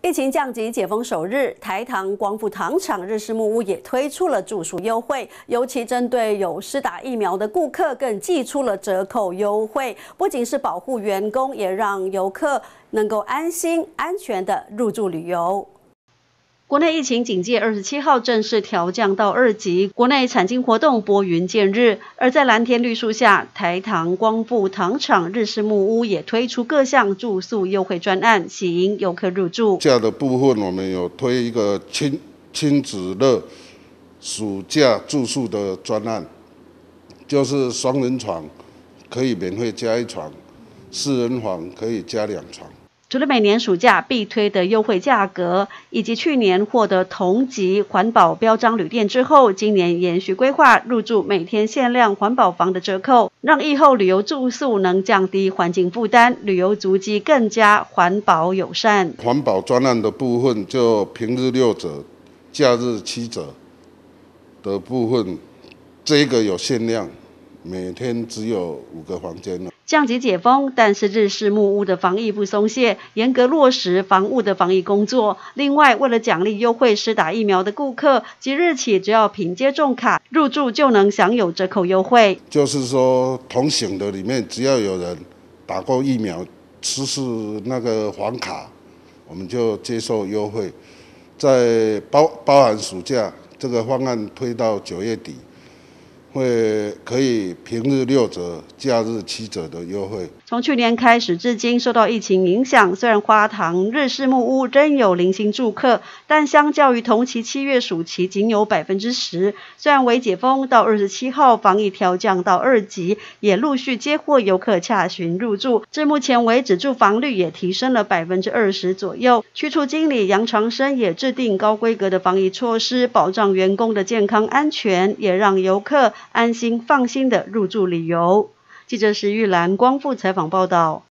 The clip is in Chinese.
疫情降级解封首日，台糖光复糖厂日式木屋也推出了住宿优惠，尤其针对有施打疫苗的顾客，更祭出了折扣优惠。不仅是保护员工，也让游客能够安心、安全的入住旅游。国内疫情警戒27号正式调降到2级，国内产经活动拨云见日。而在蓝天绿树下，台糖光复糖厂日式木屋也推出各项住宿优惠专案，吸引游客入住。 假的部分，我们有推一个亲子乐暑假住宿的专案，就是双人床可以免费加1床，4人房可以加2床。 除了每年暑假必推的优惠价格，以及去年获得同级环保标章旅店之后，今年延续规划入住每天限量环保房的折扣，让疫后旅游住宿能降低环境负担，旅游足迹更加环保友善。 环保专案的部分，就平日6折，假日7折的部分，这个有限量，每天只有5个房间了。 降级解封，但是日式木屋的防疫不松懈，严格落实房屋的防疫工作。另外，为了奖励优惠施打疫苗的顾客，即日起只要凭接种卡入住就能享有折扣优惠。 就是说，同行的里面只要有人打过疫苗，出示那个黄卡，我们就接受优惠。在包含暑假这个方案推到9月底。可以平日6折，假日7折的优惠。 从去年开始至今，受到疫情影响，虽然花糖日式木屋仍有零星住客，但相较于同期7月暑期仅有10%。虽然微解封到27号，防疫调降到2级，也陆续接获游客洽询入住。至目前为止，住房率也提升了20%左右。区处经理杨长生也制定高规格的防疫措施，保障员工的健康安全，也让游客安心放心的入住旅游。记者石玉兰光复采访报道。